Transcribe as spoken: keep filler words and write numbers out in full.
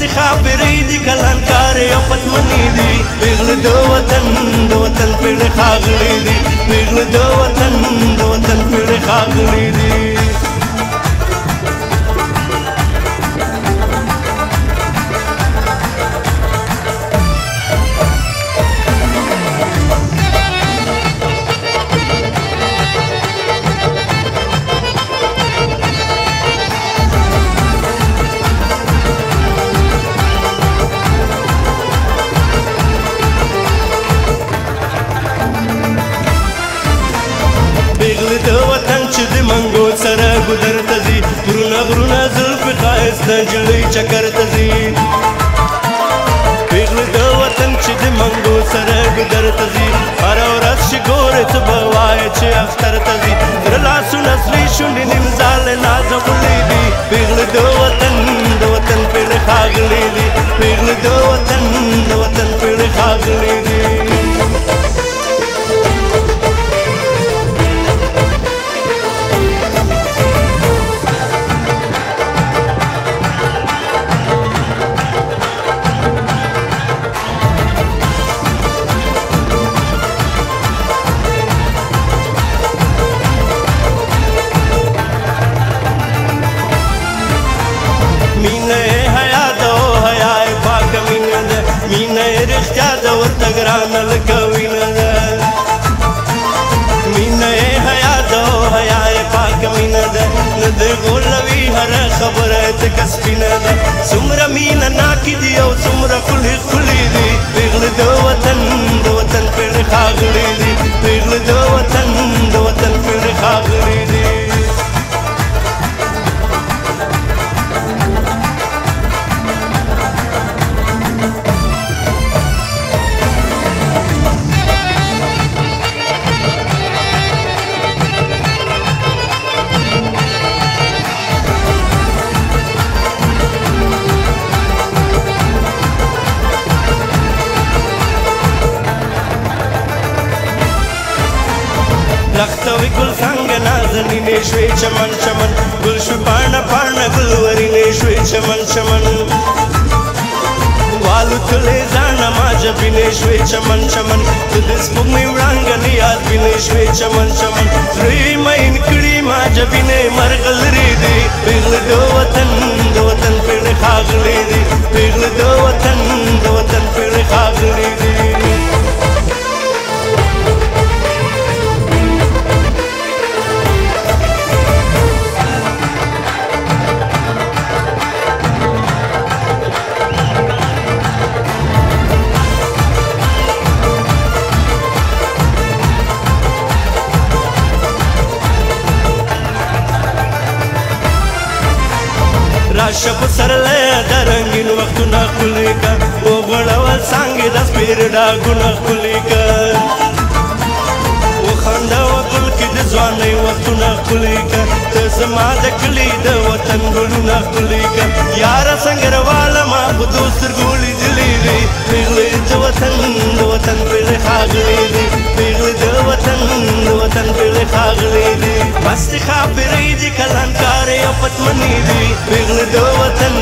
مست خاطرې دي کلنکارې او پتمنې دي پیغله د وطن د وطن پیړۍ ښاغلې دي پیغله د وطن د وطن پیړۍ ښاغلې دي پیغله د وطن چې د منګو سره ګودر ته ځي غرونه غرونه زلفې ښایسته نجلۍ چکر ته ځي پیغله د وطن چې د منګو سره ګودر ته ځي هره ورځ چې ګورې ته به وایې چې اختر ته ځي تره لاسونه سرې شونډې نیم ځاله نازولې دي پیغله د وطن د وطن پیړۍ ښاغلې دي پیغله د وطن د وطن پیړۍ ښاغلې دي مینه حیا ده او حیا یې پاکه مینه ده مینه یې رښتیا ده ورته ګرانه لکه وینه ده مینه یې حیا ده او حیا یې پاکه مینه ده نه د غولوي هره خبره یې تکه سپینه ده څومره مینه ناکې دي او څومره ښکلې ښکلې دي پیغله د وطن د وطن پیړۍ ښاغلې دي پیغله د وطن د وطن پیړۍ ښاغلې دي لختوي ګل څنګه نازنینې شوې چمن چمن ګل شو پاڼه پاڼه ګلورینې شوې چمن چمن والوتلې ځانه ما جبینې شوې چمن چمن ته د سپوږمۍ وړانګې یادینې شوې چمن چمن زړه یې مین کړي ما جبینې مرغلرې دي پیغله د وطن د وطن پیړۍ ښاغلې دي پیغله د وطن د وطن پیړۍ ښاغلې دي راشه په سرلی د رنګین وختونه ښکلي که وغوړول څانګې د سپېر ډاګونه ښکلي که وخندوه ګل کې د ځوانۍ وختونه ښکلي که ته زما د کلي د وطن ګلونه ښکلي که یاره سنګرواله ما په دو سترګو لیدلي دي پیغلې د وطن د وطن پیړۍ ښاغلې دي پیغلې د وطن د وطن پیړۍ ښاغلې دي مستې خاطرې دي کلنکارې او پتمنې دي پیغله د وطن